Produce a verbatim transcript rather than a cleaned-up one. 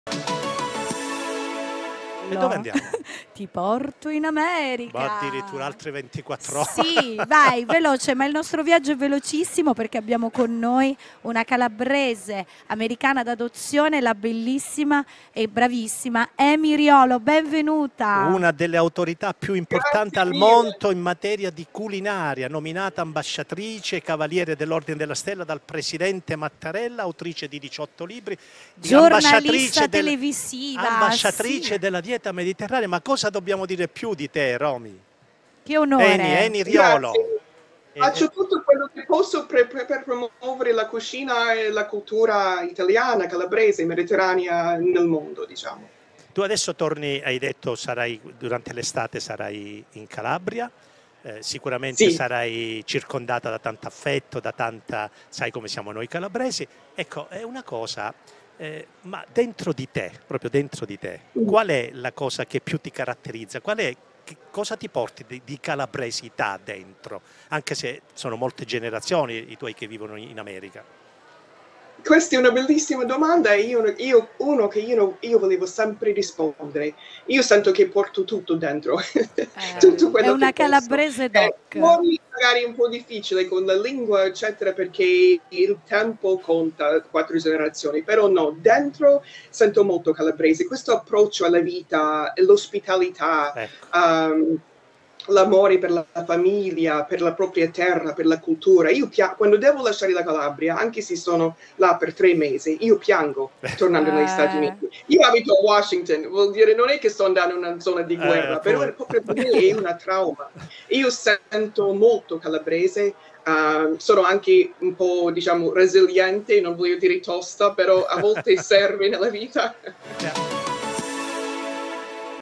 E dove andiamo? Ti porto in America. Ma addirittura altre ventiquattro ore. Sì, vai, veloce, ma il nostro viaggio è velocissimo perché abbiamo con noi una calabrese americana d'adozione, la bellissima e bravissima Amy Riolo, benvenuta. Una delle autorità più importanti Grazie al mille. mondo in materia di culinaria, nominata ambasciatrice e cavaliere dell'Ordine della Stella dal presidente Mattarella, autrice di diciotto libri, Giornalista del, televisiva. ambasciatrice sì. della dieta mediterranea. Ma cosa dobbiamo dire più di te, Romy? Che onore. Eni, Eni Riolo. Faccio tutto quello che posso per, per, per promuovere la cucina e la cultura italiana, calabrese, mediterranea nel mondo, diciamo. Tu adesso torni, hai detto, sarai durante l'estate sarai in Calabria, eh, sicuramente Sì. sarai circondata da tanto affetto, da tanta, sai come siamo noi calabresi. Ecco, è una cosa, eh, ma dentro di te, proprio dentro di te, qual è la cosa che più ti caratterizza? Qual è, che cosa ti porti di, di calabresità dentro? Anche se sono molte generazioni i tuoi che vivono in America. Questa è una bellissima domanda e io, io uno che io, io volevo sempre rispondere. Io sento che porto tutto dentro. Eh, tutto quello è una che calabrese penso. doc. Eh, fuori magari è un po' difficile con la lingua, eccetera, perché il tempo conta quattro generazioni, però no, dentro sento molto calabrese. Questo approccio alla vita, l'ospitalità, Ecco. um, l'amore per la famiglia, per la propria terra, per la cultura. Io quando devo lasciare la Calabria, anche se sono là per tre mesi, io piango tornando eh. negli Stati Uniti. Io abito a Washington, vuol dire non è che sto andando in una zona di guerra, Eh, però è proprio per me è una trauma. Io sento molto calabrese, uh, sono anche un po', diciamo, resiliente, non voglio dire tosta, però a volte serve nella vita. Yeah.